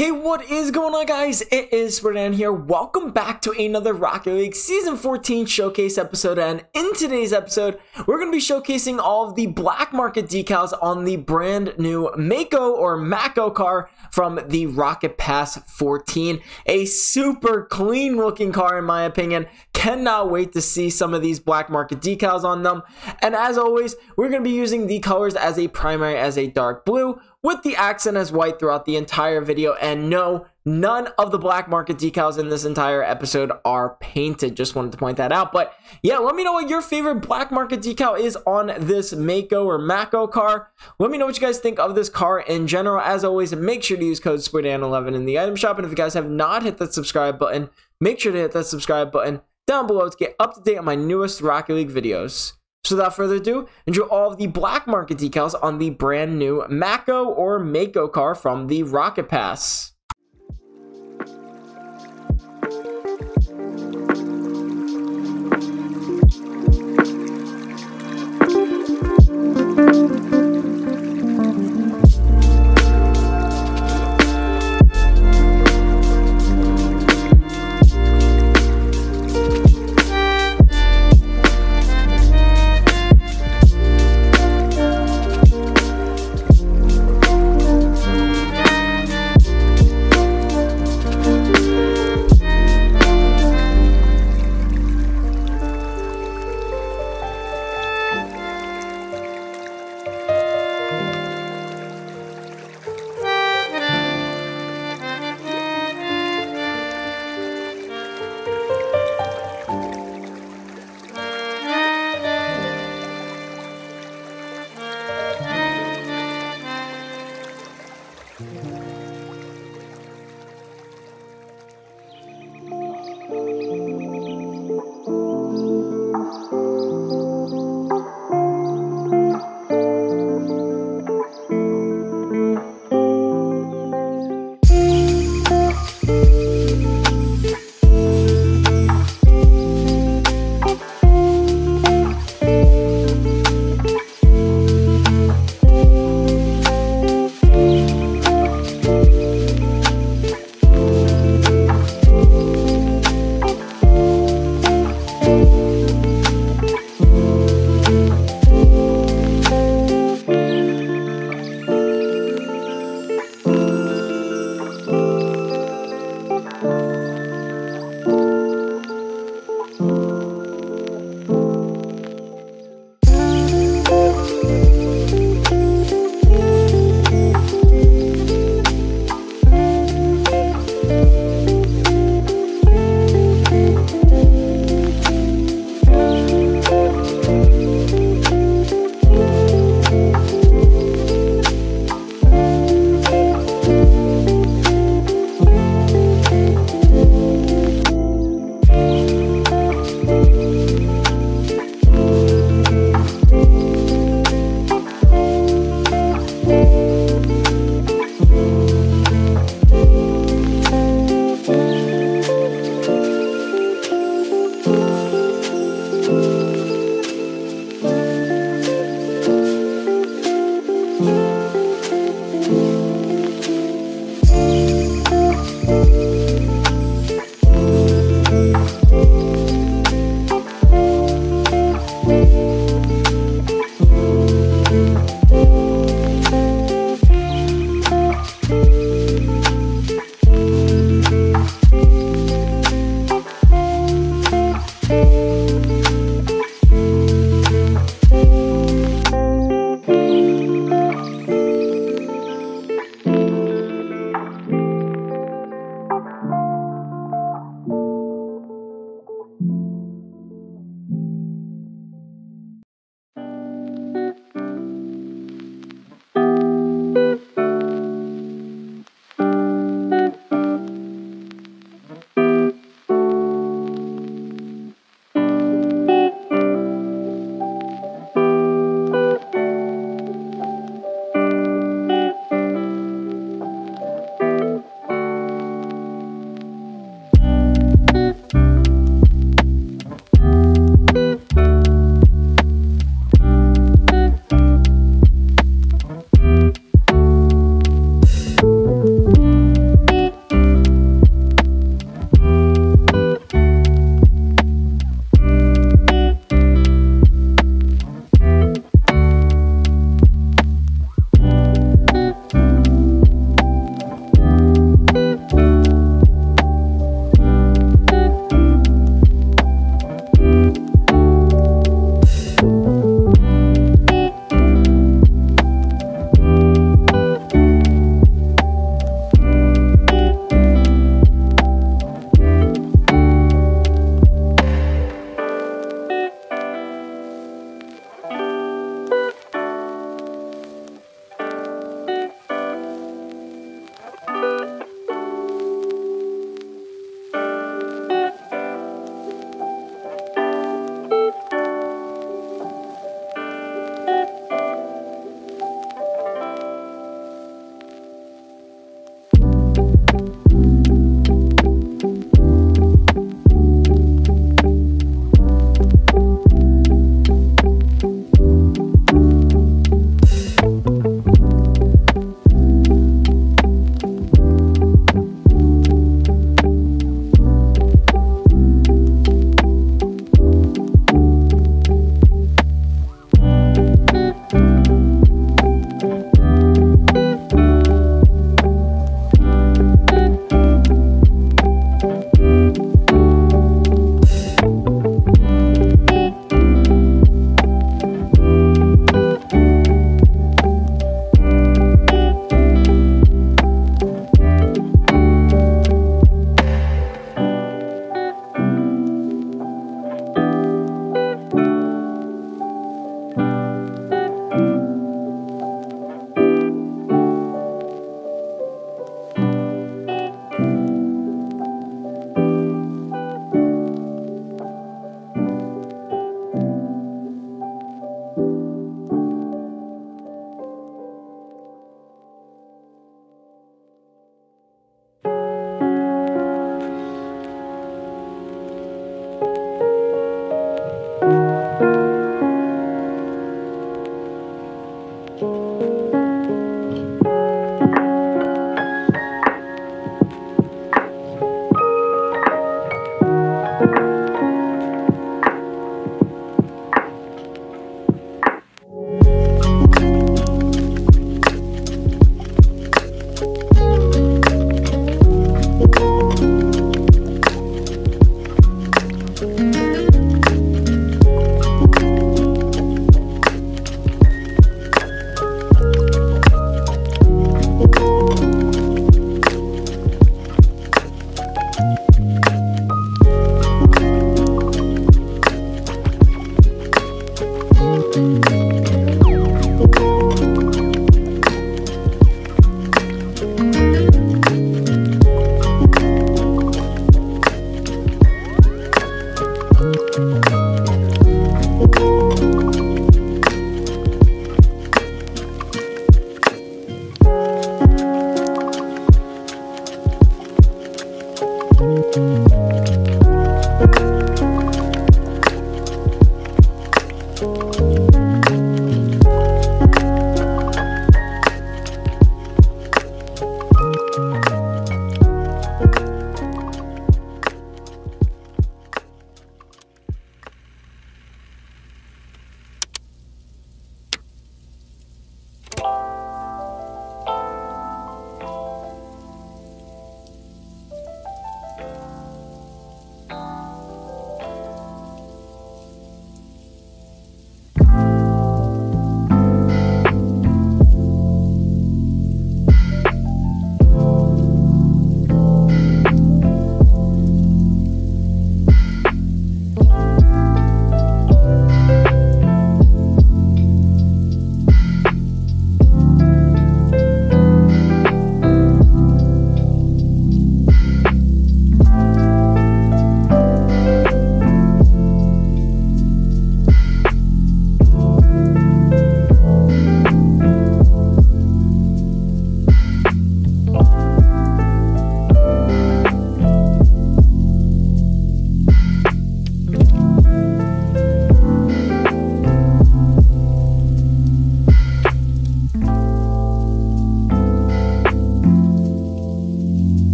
Hey, what is going on, guys? It is Spartan here. Welcome back to another Rocket League Season 14 Showcase episode, and in today's episode, we're going to be showcasing all of the black market decals on the brand new Mako or Mako car from the Rocket Pass 14. A super clean looking car in my opinion. Cannot wait to see some of these black market decals on them. And as always, we're going to be using the colors as a primary as a dark blue, with the accent as white throughout the entire video. And no, none of the black market decals in this entire episode are painted. Just wanted to point that out. But yeah, let me know what your favorite black market decal is on this Mako or Mako car. Let me know what you guys think of this car in general. As always, make sure to use code SPARTAN11 in the item shop. And if you guys have not hit that subscribe button, make sure to hit that subscribe button down below to get up to date on my newest Rocket League videos. So without further ado, enjoy all of the black market decals on the brand new Mako or Mako car from the Rocket Pass.